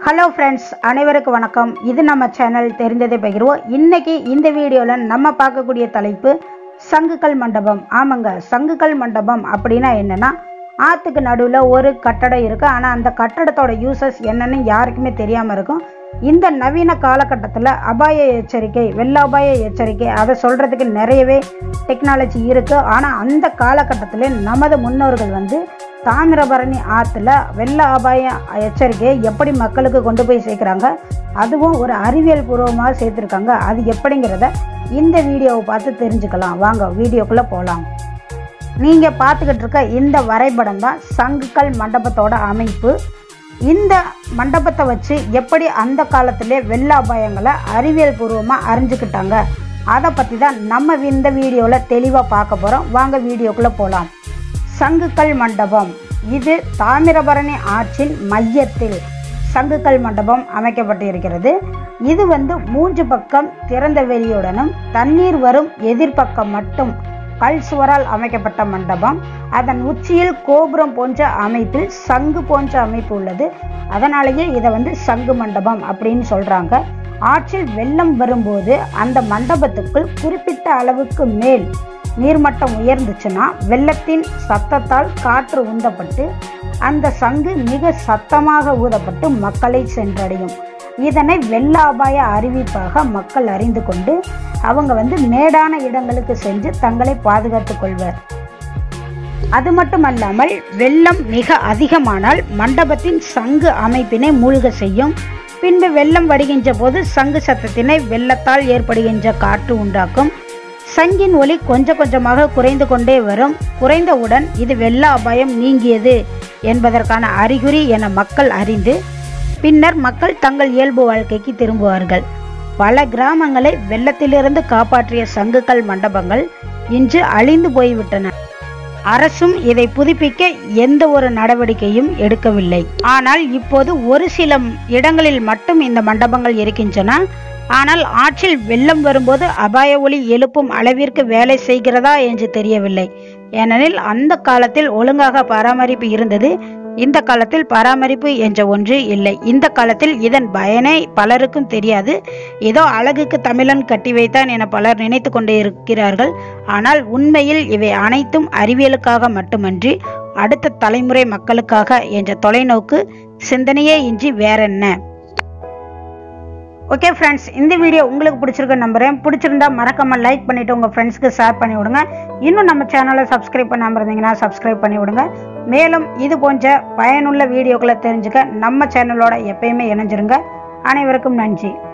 Hello friends, அனைவருக்கும் வணக்கம். இது நம்ம சேனல் தெரிந்ததை பகிர்வோம். இன்னைக்கு இந்த வீடியோவில் நம்ம பார்க்கக்கூடிய தலைப்பு சங்குகள் மண்டபம். ஆமாங்க, சங்குகள் மண்டபம் அப்படின்னா என்னென்னா, ஆற்றுக்கு நடுவில் ஒரு கட்டடம் இருக்குது. ஆனால் அந்த கட்டடத்தோட யூசஸ் என்னன்னு யாருக்குமே தெரியாமல் இருக்கும். இந்த நவீன காலகட்டத்தில் அபாய எச்சரிக்கை, வெள்ள அபாய எச்சரிக்கை, அதை சொல்கிறதுக்கு நிறையவே டெக்னாலஜி இருக்குது. ஆனால் அந்த காலகட்டத்தில் நமது முன்னோர்கள் தாமிரபரணி ஆற்றுல வெள்ள அபாய எச்சரிக்கையை எப்படி மக்களுக்கு கொண்டு போய் சேர்க்குறாங்க, அதுவும் ஒரு அறிவியல் பூர்வமாக சேர்த்துருக்காங்க. அது எப்படிங்கிறத இந்த வீடியோவை பார்த்து தெரிஞ்சுக்கலாம். வாங்க வீடியோக்குள்ளே போகலாம். நீங்கள் பார்த்துக்கிட்டு இருக்க இந்த வரைபடம் தான் சங்குகள் மண்டபத்தோட அமைப்பு. இந்த மண்டபத்தை வச்சு எப்படி அந்த காலத்திலே வெள்ள அபாயங்களை அறிவியல் பூர்வமாக அறிஞ்சுக்கிட்டாங்க, அதை பற்றி தான் நம்ம இந்த வீடியோவில் தெளிவாக பார்க்க போகிறோம். வாங்க வீடியோக்குள்ளே போகலாம். சங்குகள் மண்டபம், இது தாமிரபரணி ஆற்றின் மையத்தில் சங்குகள் மண்டபம் அமைக்கப்பட்டு இருக்கிறது. இது 3 பக்கம் திறந்த வெளியுடனும் தண்ணீர் வரும் எதிர்பக்கம் மட்டும் கல் சுவரால் அமைக்கப்பட்ட மண்டபம். அதன் உச்சியில் கோபுரம் போன்ற அமைப்பில் சங்கு போன்ற அமைப்பு உள்ளது. அதனாலேயே இதை சங்கு மண்டபம் அப்படின்னு சொல்றாங்க. ஆற்றில் வெள்ளம் வரும்போது அந்த மண்டபத்துக்குள் குறிப்பிட்ட அளவுக்கு மேல் நீர்மட்டம் உயர்ந்துச்சுன்னா வெள்ளத்தின் சத்தத்தால் காற்று உந்தப்பட்டு அந்த சங்கு மிக சத்தமாக ஊதப்பட்டு மக்களை சென்றடையும். இதனை வெள்ள அபாய அறிவிப்பாக மக்கள் அறிந்து கொண்டு அவங்க மேடான இடங்களுக்கு சென்று தங்களை பாதுகாத்துக் கொள்வர். அது மட்டுமல்லாமல் வெள்ளம் மிக அதிகமானால் மண்டபத்தின் சங்கு அமைப்பினை மூழ்க செய்யும். பின்பு வெள்ளம் வடிகின்ற போது சங்கு சத்தத்தினை வெள்ளத்தால் ஏற்படுகின்ற காற்று உண்டாக்கும். சங்கின் ஒலி கொஞ்சம் கொஞ்சமாக குறைந்து கொண்டே வரும். குறைந்தவுடன் இது வெள்ள அபாயம் நீங்கியது என்பதற்கான அறிகுறி என மக்கள் அறிந்து பின்னர் மக்கள் தங்கள் இயல்பு வாழ்க்கைக்கு திரும்புவார்கள். பல கிராமங்களை வெள்ளத்திலிருந்து காப்பாற்றிய சங்குகள் மண்டபங்கள் இன்று அழிந்து போய்விட்டன. அரசும் இதை புதுப்பிக்க எந்த ஒரு நடவடிக்கையும் எடுக்கவில்லை. ஆனால் இப்போது ஒரு சில இடங்களில் மட்டும் இந்த மண்டபங்கள் இருக்கின்றன. ஆனால் ஆற்றில் வெள்ளம் வரும்போது அபாய ஒலி எழுப்பும் அளவிற்கு வேலை செய்கிறதா என்று தெரியவில்லை. ஏனெனில் அந்த காலத்தில் ஒழுங்காக பராமரிப்பு இருந்தது. இந்த காலத்தில் பராமரிப்பு என்ற ஒன்று இல்லை. இந்த காலத்தில் இதன் பயனை பலருக்கும் தெரியாது. ஏதோ அழகுக்கு தமிழன் கட்டி வைத்தான் என பலர் நினைத்து கொண்டே இருக்கிறார்கள். ஆனால் உண்மையில் இவை அனைத்தும் அறிவியலுக்காக மட்டுமன்றி அடுத்த தலைமுறை மக்களுக்காக என்ற தொலைநோக்கு சிந்தனையே இன்றி வேறென்ன. ஓகே ஃப்ரெண்ட்ஸ், இந்த வீடியோ உங்களுக்கு பிடிச்சிருக்க நம்புறேன். பிடிச்சிருந்தா மறக்காம லைக் பண்ணிட்டு உங்க ஃப்ரெண்ட்ஸ்க்கு ஷேர் பண்ணி விடுங்க. இன்னும் நம்ம சேனலை சப்ஸ்கிரைப் பண்ணாம இருந்தீங்கன்னா சப்ஸ்கிரைப் பண்ணி விடுங்க. மேலும் இது போன்ற பயனுள்ள வீடியோக்களை தெரிஞ்சுக்க நம்ம சேனலோட எப்பயுமே இணைஞ்சிருங்க. அனைவருக்கும் நன்றி.